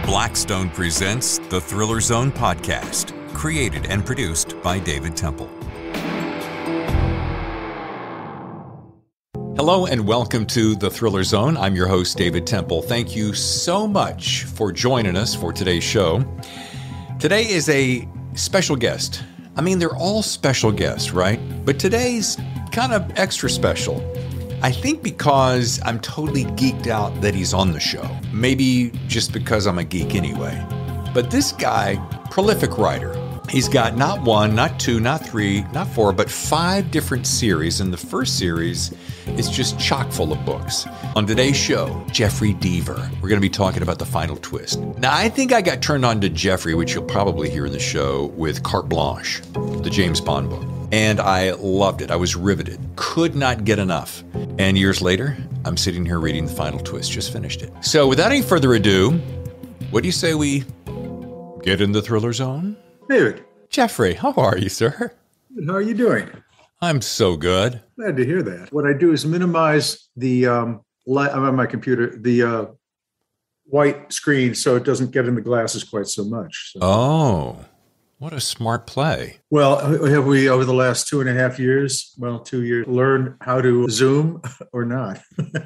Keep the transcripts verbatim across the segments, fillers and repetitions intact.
Blackstone presents the Thriller Zone podcast, created and produced by David Temple. Hello and welcome to the Thriller Zone. I'm your host, David Temple. Thank you so much for joining us for today's show. Today is a special guest. I mean, they're all special guests, right? But today's kind of extra special. I think because I'm totally geeked out that he's on the show. Maybe just because I'm a geek anyway. But this guy, prolific writer. He's got not one, not two, not three, not four, but five different series. And the first series is just chock full of books. On today's show, Jeffrey Deaver. We're going to be talking about the final twist. Now, I think I got turned on to Jeffrey, which you'll probably hear in the show, with Carte Blanche, the James Bond book. And I loved it. I was riveted. Could not get enough. And years later, I'm sitting here reading the final twist. Just finished it. So without any further ado, what do you say we get in the Thriller Zone? David. Jeffrey, how are you, sir? How are you doing? I'm so good. Glad to hear that. What I do is minimize the, um, light, I'm on my computer, the uh, white screen so it doesn't get in the glasses quite so much. So. Oh, what a smart play. Well, have we, over the last two and a half years, well, two years, learned how to Zoom or not?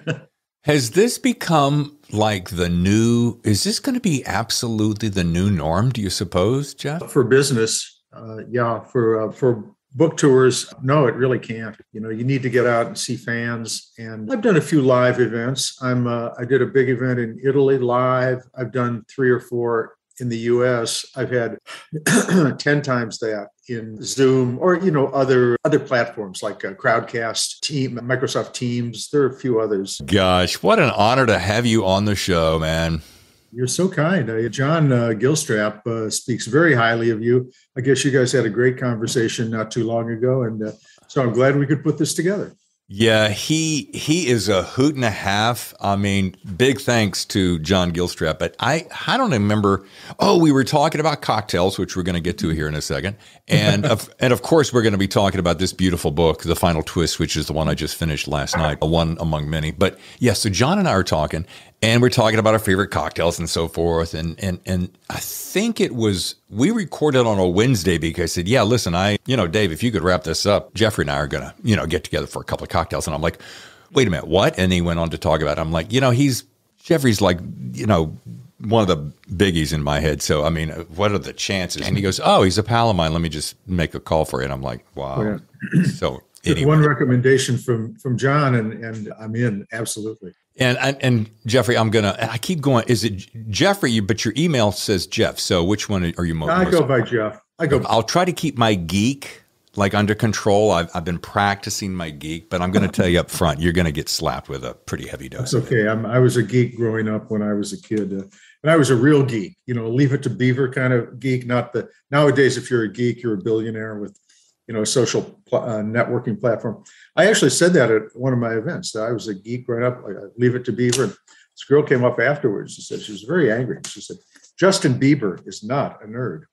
Has this become like the new, is this going to be absolutely the new norm, do you suppose, Jeff? For business, uh, yeah. For uh, for book tours, no, it really can't. You know, you need to get out and see fans. And I've done a few live events. I'm uh, I did a big event in Italy live. I've done three or four in the U S. I've had ten times that in Zoom or, you know, other other platforms like uh, Crowdcast, Team, Microsoft Teams. There are a few others. Gosh, what an honor to have you on the show, man. You're so kind. Uh, John uh, Gilstrap uh, speaks very highly of you. I guess you guys had a great conversation not too long ago. And uh, so I'm glad we could put this together. Yeah, he he is a hoot and a half. I mean, big thanks to John Gilstrap. But I, I don't remember. Oh, we were talking about cocktails, which we're going to get to here in a second. And of, and of course, we're going to be talking about this beautiful book, The Final Twist, which is the one I just finished last night, one among many. But yeah, so John and I are talking, and we're talking about our favorite cocktails and so forth. And and and I think it was, we recorded on a Wednesday because I said, yeah, listen, I, you know, Dave, if you could wrap this up, Jeffrey and I are going to, you know, get together for a couple of cocktails. And I'm like, wait a minute, what? And he went on to talk about it. I'm like, you know, he's, Jeffrey's like, you know, one of the biggies in my head. So, I mean, what are the chances? And he goes, oh, he's a pal of mine. Let me just make a call for it. And I'm like, wow. Oh, yeah. So anyway. One recommendation from, from John and, and I'm in, absolutely. And, and and Jeffrey, I'm gonna. I keep going. Is it Jeffrey? But your email says Jeff. So which one are you most? I go by Jeff. I go. I'll try to keep my geek like under control. I've I've been practicing my geek, but I'm going to tell you up front, you're going to get slapped with a pretty heavy dose. That's okay. I'm, I was a geek growing up when I was a kid, uh, and I was a real geek. You know, Leave It to Beaver kind of geek. Not the nowadays. If you're a geek, you're a billionaire with, you know, a social pl- uh, networking platform. I actually said that at one of my events, that I was a geek right up, like, Leave It to Beaver. And this girl came up afterwards. She said, she was very angry. She said, Justin Bieber is not a nerd.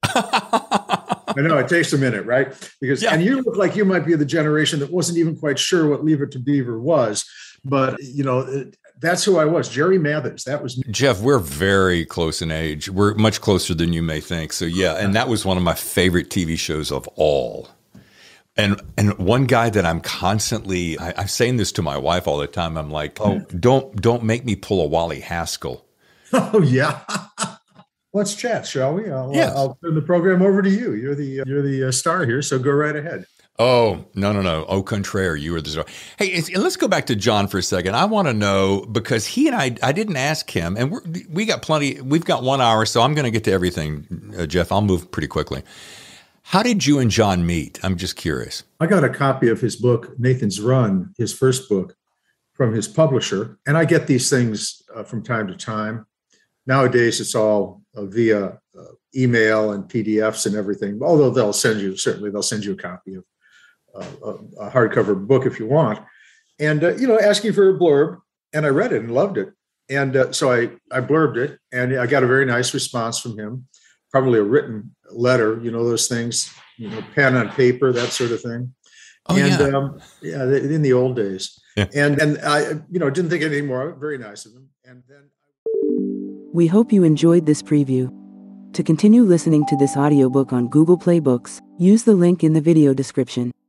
I know, it takes a minute, right? Because, yeah. And you look like you might be the generation that wasn't even quite sure what Leave It to Beaver was. But, you know, it, that's who I was. Jerry Mathers. That was me. Jeff, we're very close in age. We're much closer than you may think. So, yeah. And that was one of my favorite T V shows of all. And and one guy that I'm constantly, I, I'm saying this to my wife all the time. I'm like, oh, don't don't make me pull a Wally Haskell. Oh, yeah. Let's chat, shall we? I'll, yes. uh, I'll turn the program over to you. You're the, uh, you're the uh, star here. So go right ahead. Oh, no, no, no. Au contraire, you are the star. Hey, and let's go back to John for a second. I want to know, because he and I, I didn't ask him, and we're, we got plenty, we've got one hour, so I'm going to get to everything, uh, Jeff. I'll move pretty quickly. How did you and John meet? I'm just curious. I got a copy of his book, Nathan's Run, his first book, from his publisher. And I get these things uh, from time to time. Nowadays, it's all uh, via uh, email and P D Fs and everything, although they'll send you, certainly they'll send you a copy of uh, a, a hardcover book if you want. And, uh, you know, asking for a blurb. And I read it and loved it. And uh, so I, I blurbed it, and I got a very nice response from him. Probably a written letter, you know, those things, you know, pen on paper, that sort of thing. Oh, and yeah. Um, yeah, in the old days. Yeah. And and I, you know, didn't think anything more of it. Very nice of him. And then We hope you enjoyed this preview. To continue listening to this audiobook on Google Play Books, use the link in the video description.